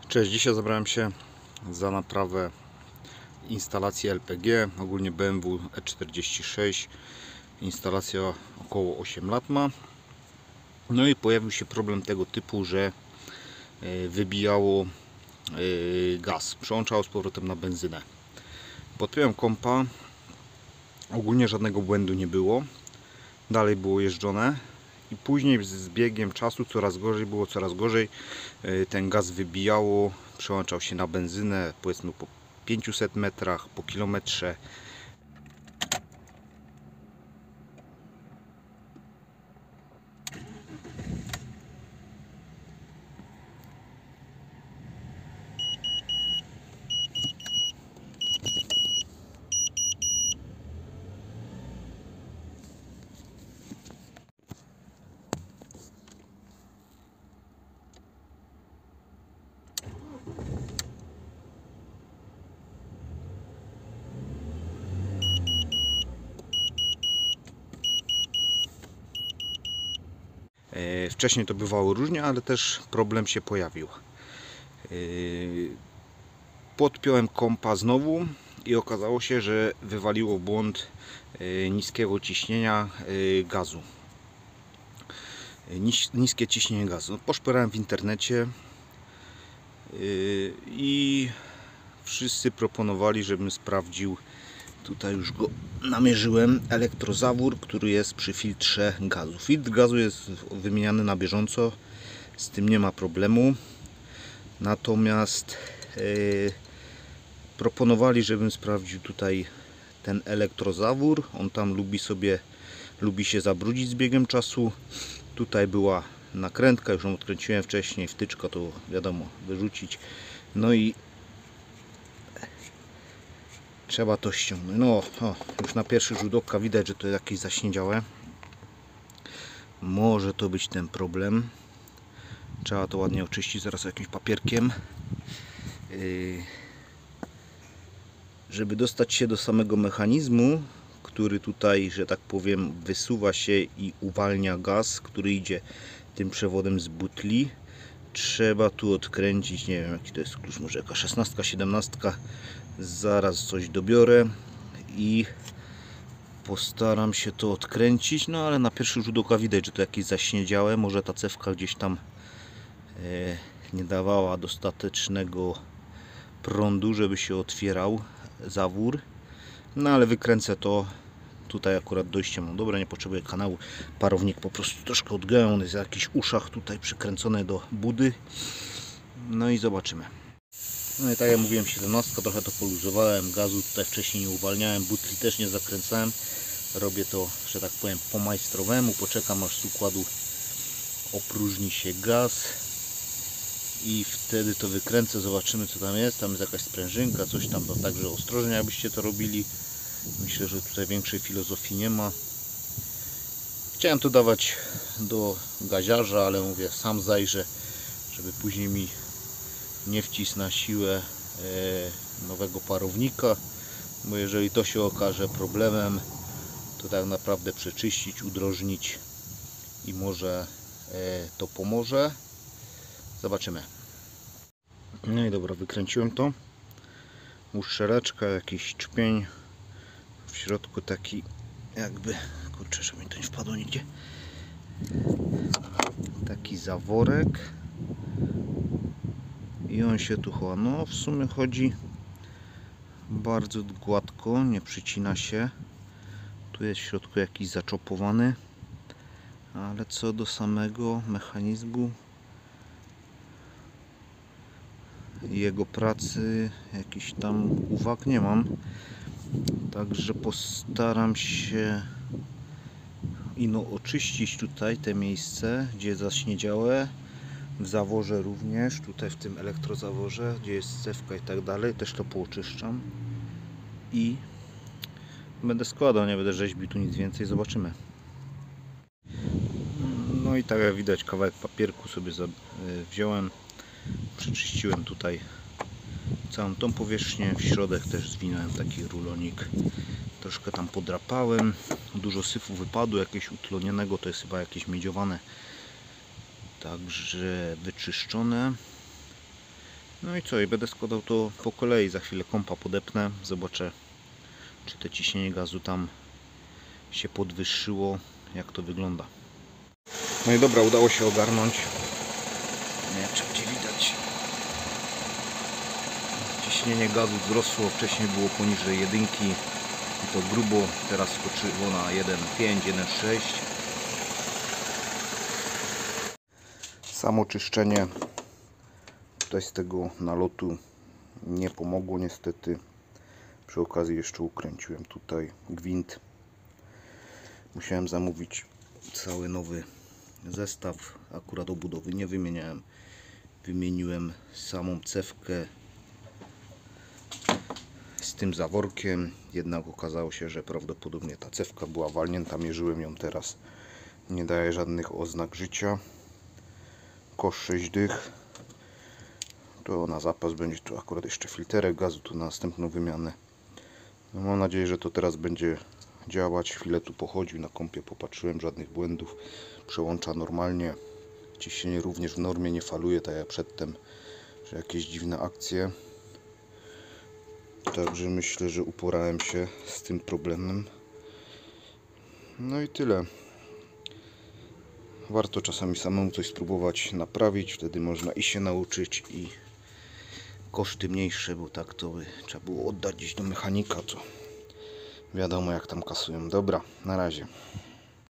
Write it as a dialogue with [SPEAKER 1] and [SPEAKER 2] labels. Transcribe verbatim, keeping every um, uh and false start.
[SPEAKER 1] Cześć, dzisiaj zabrałem się za naprawę instalacji L P G, ogólnie B M W E czterdzieści sześć. Instalacja około osiem lat ma. No i pojawił się problem tego typu, że wybijało gaz, przełączało z powrotem na benzynę. Podpiąłem kompa, ogólnie żadnego błędu nie było, dalej było jeżdżone. I później z biegiem czasu coraz gorzej było, coraz gorzej. Ten gaz wybijało, przełączał się na benzynę, powiedzmy po pięciuset metrach, po kilometrze. Wcześniej to bywało różnie, ale też problem się pojawił. Podpiąłem kompa znowu i okazało się, że wywaliło błąd niskiego ciśnienia gazu. Niskie ciśnienie gazu. Poszperałem w internecie i wszyscy proponowali, żebym sprawdził. Tutaj już go namierzyłem. Elektrozawór, który jest przy filtrze gazu. Filtr gazu jest wymieniany na bieżąco, z tym nie ma problemu. Natomiast yy, proponowali, żebym sprawdził tutaj ten elektrozawór. On tam lubi sobie, lubi się zabrudzić z biegiem czasu. Tutaj była nakrętka, już ją odkręciłem wcześniej, wtyczka to wiadomo, wyrzucić. No i trzeba to ściągnąć. No, o, już na pierwszy rzut oka widać, że to jakieś zaśniedziałe. Może to być ten problem. Trzeba to ładnie oczyścić zaraz jakimś papierkiem. Yy, żeby dostać się do samego mechanizmu, który tutaj, że tak powiem, wysuwa się i uwalnia gaz, który idzie tym przewodem z butli. Trzeba tu odkręcić, nie wiem jaki to jest klucz, może jaka szesnastka, siedemnastka. Zaraz coś dobiorę i postaram się to odkręcić, no ale na pierwszy rzut oka widać, że to jakieś zaśniedziałe. Może ta cewka gdzieś tam e, nie dawała dostatecznego prądu, żeby się otwierał zawór. No ale wykręcę to. Tutaj akurat dojście mam dobre, nie potrzebuję kanału. Parownik po prostu troszkę odgiąłem, on jest w jakichś uszach tutaj przykręcony do budy. No i zobaczymy. No i tak jak mówiłem, siedemnastka, trochę to poluzowałem, gazu tutaj wcześniej nie uwalniałem, butli też nie zakręcałem. Robię to, że tak powiem, po majstrowemu. Poczekam aż z układu opróżni się gaz i wtedy to wykręcę, zobaczymy co tam jest. Tam jest jakaś sprężynka, coś tam, to także ostrożnie jakbyście to robili. Myślę, że tutaj większej filozofii nie ma. Chciałem to dawać do gaziarza, ale mówię, sam zajrzę, żeby później mi nie wcisnąć na siłę e, nowego parownika, bo jeżeli to się okaże problemem, to tak naprawdę przeczyścić, udrożnić i może e, to pomoże. Zobaczymy. No i dobra, wykręciłem to. Uszczeleczka, jakiś czpień, w środku taki jakby, kurczę, żeby mi to nie wpadło nigdzie, taki zaworek. I on się tu chowa. No w sumie chodzi bardzo gładko, nie przycina się. Tu jest w środku jakiś zaczopowany. Ale co do samego mechanizmu i jego pracy, jakichś tam uwag nie mam. Także postaram się ino oczyścić tutaj te miejsce, gdzie jest zaśniedziałe. W zaworze również, tutaj w tym elektrozaworze, gdzie jest cewka i tak dalej, też to pooczyszczam i będę składał, nie będę rzeźbił tu nic więcej, zobaczymy. No i tak jak widać, kawałek papierku sobie wziąłem, przeczyściłem tutaj całą tą powierzchnię, w środek też zwinąłem taki rulonik, troszkę tam podrapałem, dużo syfu wypadło, jakieś utlonionego, to jest chyba jakieś miedziowane. Także wyczyszczone. No i co, i będę składał to po kolei, za chwilę kompa podepnę, zobaczę, czy to ciśnienie gazu tam się podwyższyło, jak to wygląda. No i dobra, udało się ogarnąć. Nie wiem, czy będzie widać. Ciśnienie gazu wzrosło, wcześniej było poniżej jedynki i to grubo, teraz skoczyło na jeden przecinek pięć, jeden przecinek sześć. Samo czyszczenie tutaj z tego nalotu nie pomogło niestety. Przy okazji jeszcze ukręciłem tutaj gwint. Musiałem zamówić cały nowy zestaw, akurat obudowy nie wymieniałem. Wymieniłem samą cewkę z tym zaworkiem, jednak okazało się, że prawdopodobnie ta cewka była walnięta. Mierzyłem ją teraz, nie daje żadnych oznak życia. Kosz sześć dych. To na zapas będzie tu akurat jeszcze filterek gazu, tu na następną wymianę. No mam nadzieję, że to teraz będzie działać. Chwilę tu pochodził na kompie, popatrzyłem, żadnych błędów. Przełącza normalnie. Ciśnienie również w normie, nie faluje tak jak przedtem, że jakieś dziwne akcje. Także myślę, że uporałem się z tym problemem. No i tyle. Warto czasami samemu coś spróbować naprawić, wtedy można i się nauczyć, i koszty mniejsze, bo tak to by trzeba było oddać gdzieś do mechanika, to wiadomo jak tam kasują. Dobra, na razie.